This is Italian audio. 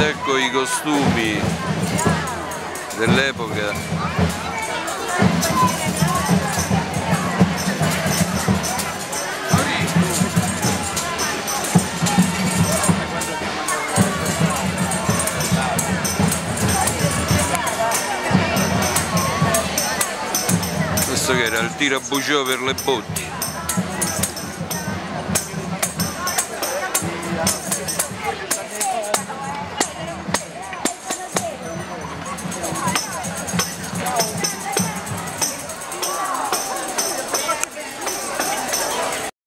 ecco i costumi dell'epoca. Questo che era il tirabuceo per le botti.